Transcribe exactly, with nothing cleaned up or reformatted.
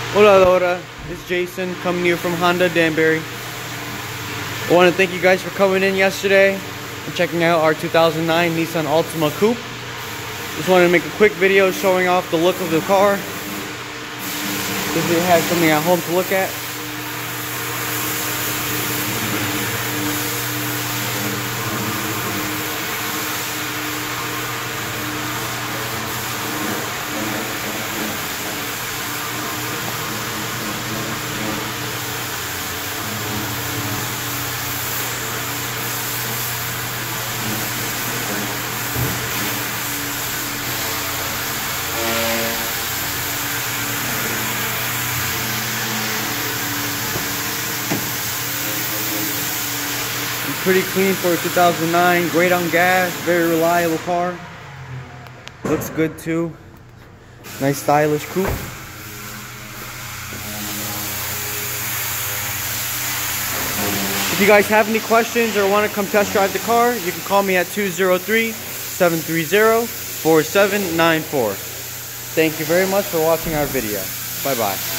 Hola Laura, it's Jason coming to you from Honda Danbury. I want to thank you guys for coming in yesterday and checking out our two thousand nine Nissan Altima Coupe. Just wanted to make a quick video showing off the look of the car. If you have something at home to look at. Pretty clean for a two thousand nine, great on gas, very reliable car. Looks good too. Nice stylish coupe. If you guys have any questions or want to come test drive the car, you can call me at two zero three, seven three zero, four seven nine four. Thank you very much for watching our video. Bye bye.